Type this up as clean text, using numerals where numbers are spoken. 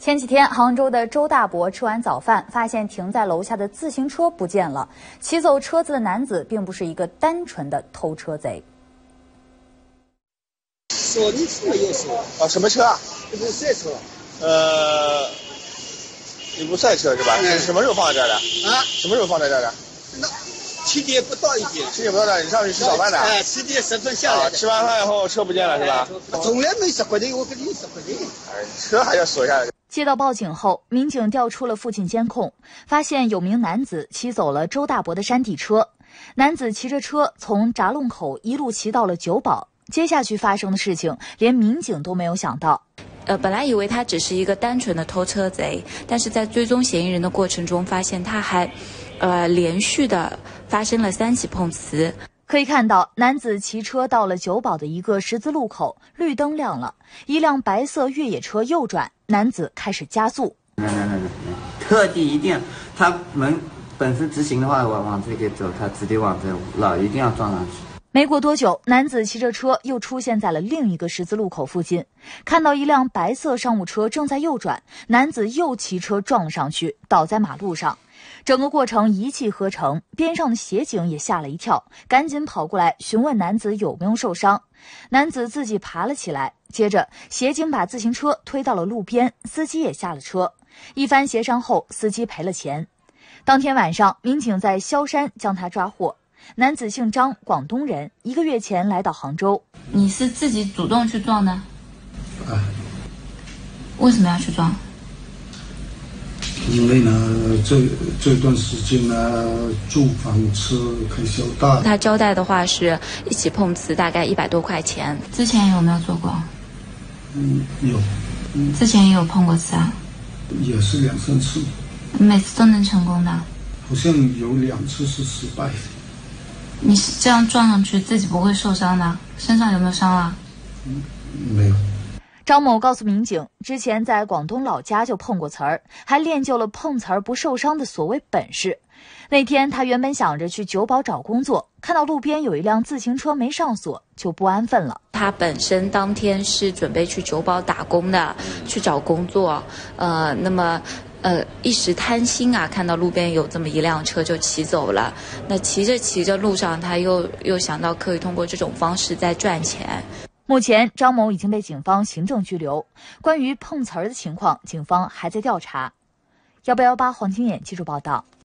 前几天，杭州的周大伯吃完早饭，发现停在楼下的自行车不见了。骑走车子的男子并不是一个单纯的偷车贼。 说你车有时啊，什么车啊？ 这不是赛车。 你不赛车是吧？是什么时候放在这儿的？ 啊？ 什么时候放在这儿的？ 那7点不到一点。 7点不到的，你上去吃早饭的 ？7点10分下来的。 吃完饭以后车不见了是吧？ 从来没10块钱，我给你10块钱。 车还要锁下来。 接到报警后，民警调出了附近监控，发现有名男子骑走了周大伯的山地车。男子骑着车从闸弄口一路骑到了九堡。接下去发生的事情，连民警都没有想到。 本来以为他只是一个单纯的偷车贼，但是在追踪嫌疑人的过程中，发现他还，连续的发生了3起碰瓷。 可以看到，男子骑车到了九堡的一个十字路口，绿灯亮了，一辆白色越野车右转，男子开始加速。 特地一定，他们本身直行的话，往这个走，他直接往这老一定要撞上去。 没过多久，男子骑着车又出现在了另一个十字路口附近，看到一辆白色商务车正在右转，男子又骑车撞了上去，倒在马路上。整个过程一气呵成，边上的协警也吓了一跳，赶紧跑过来询问男子有没有受伤。男子自己爬了起来，接着协警把自行车推到了路边，司机也下了车。一番协商后，司机赔了钱。当天晚上，民警在萧山将他抓获。男子姓张，广东人，1个月前来到杭州。 你是自己主动去撞的？为什么要去撞？ 因为呢，这段时间呢，住房车开销大。 他交代的话是一起碰瓷大概100多块钱。之前有没有做过？ 有。 之前也有碰过瓷啊？ 也是2、3次。 每次都能成功的？ 好像有2次是失败的。 你这样撞上去，自己不会受伤的？身上有没有伤啊？ 没有。 张某告诉民警，之前在广东老家就碰过瓷儿，还练就了碰瓷儿不受伤的所谓本事。那天他原本想着去九堡找工作，看到路边有一辆自行车没上锁，就不安分了。 他本身当天是准备去九堡打工的，去找工作，那么一时贪心啊，看到路边有这么一辆车就骑走了。那骑着路上，他又想到可以通过这种方式再赚钱。 目前张某已经被警方行政拘留。关于碰瓷儿的情况，警方还在调查。118黄金眼记者报道。